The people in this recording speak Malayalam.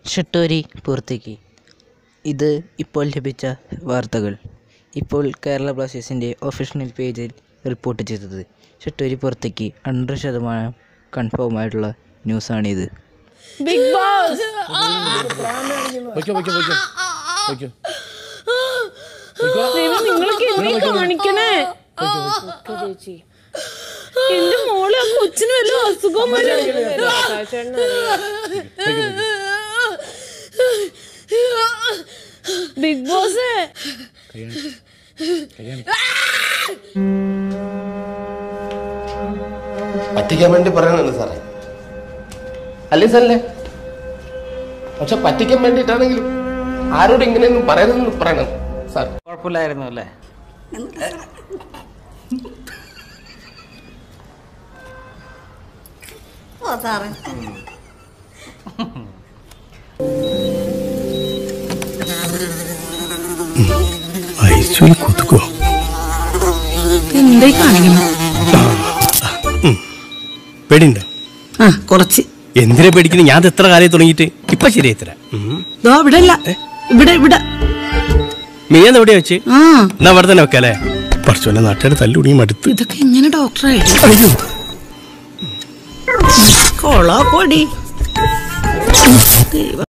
ഷട്ടോരി പുറത്തേക്ക്. ഇത് ഇപ്പോൾ ലഭിച്ച വാർത്തകൾ. ഇപ്പോൾ കേരള ബ്ലാസ്റ്റേഴ്സിൻ്റെ ഒഫീഷ്യൽ പേജിൽ റിപ്പോർട്ട് ചെയ്തത് ഷട്ടോരി പുറത്തേക്ക് 100% കൺഫേം ആയിട്ടുള്ള ന്യൂസാണിത്. ബിഗ് ബോസ് നിങ്ങളൊക്കെ കാണിക്കണേ. എന്റെ മോളെ ആ കൊച്ചിന് വല്ല അസുഖം ബിഗ് ബോസ് പറ്റിക്കാൻ വേണ്ടി പറയണല്ലോ സാറേ, അല്ലേ സാറല്ലേ? പക്ഷെ പറ്റിക്കാൻ വേണ്ടിയിട്ടാണെങ്കിലും ആരോടും ഇങ്ങനെയൊന്നും പറയരുതെന്ന് പറയണം സാർ. കുഴപ്പമില്ലായിരുന്നു അല്ലേ? എന്തായി കാണിക്കണം? പേടിയുണ്ടോ? കുറച്ച്. എന്തിനാ പേടിക്കുന്നത്? ഞാൻ എത്ര കാലം തുടങ്ങിയിട്ട് ഇപ്പൊ ശരിയായി തരാം. ഇവിടെ അല്ല, ഇവിടെ ഇവിടെ മീൻ എവിടെയാ വെച്ച്? എന്നാ അവിടെ തന്നെ വെക്കാല്ലേ? പറച്ചോനെ നാട്ടുകാർ തല്ലുടിയും അടുത്ത്. ഇതൊക്കെ എങ്ങനെ ഡോക്ടറായി കൊളാ പൊടി.